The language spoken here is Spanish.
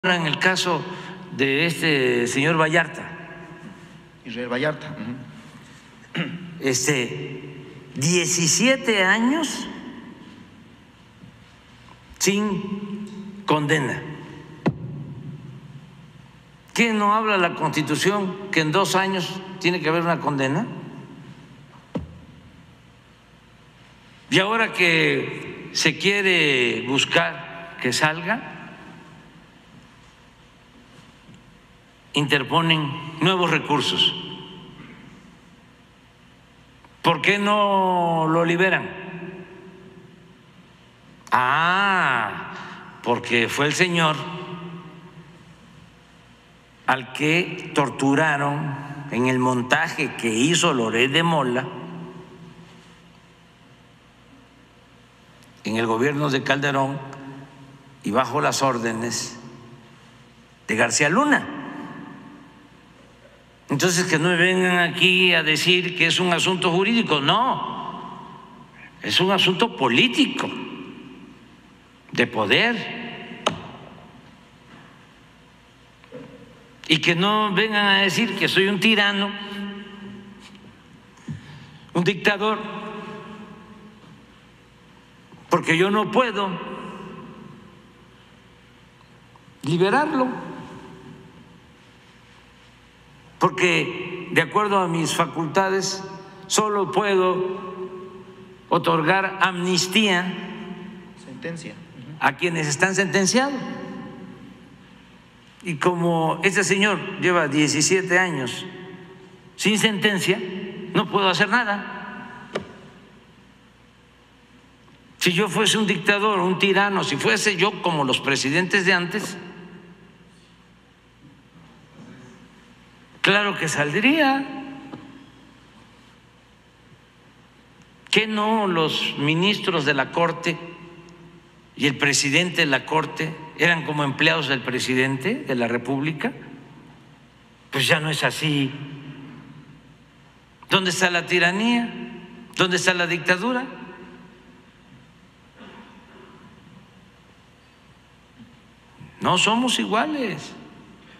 en el caso de este señor Vallarta. Israel Vallarta. 17 años sin condena. ¿Qué no habla la Constitución que en 2 años tiene que haber una condena? Y ahora que se quiere buscar que salga, interponen nuevos recursos. ¿Por qué no lo liberan? Porque fue el señor al que torturaron en el montaje que hizo Loret de Mola en el gobierno de Calderón y bajo las órdenes de García Luna. Entonces, que no me vengan aquí a decir que es un asunto jurídico, no, es un asunto político, de poder. Y que no vengan a decir que soy un tirano, un dictador, porque yo no puedo liberarlo, porque de acuerdo a mis facultades solo puedo otorgar amnistía a quienes están sentenciados. Y como este señor lleva 17 años sin sentencia, no puedo hacer nada. Si yo fuese un dictador, un tirano, si fuese yo como los presidentes de antes, claro que saldría. ¿Qué no los ministros de la Corte y el presidente de la Corte eran como empleados del presidente de la República? Pues ya no es así. ¿Dónde está la tiranía? ¿Dónde está la dictadura? No somos iguales.